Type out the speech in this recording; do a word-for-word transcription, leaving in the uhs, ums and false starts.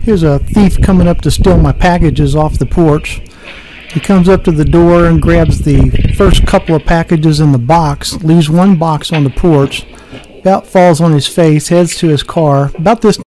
Here's a thief coming up to steal my packages off the porch. He comes up to the door and grabs the first couple of packages in the box, leaves one box on the porch, about falls on his face, heads to his car. About this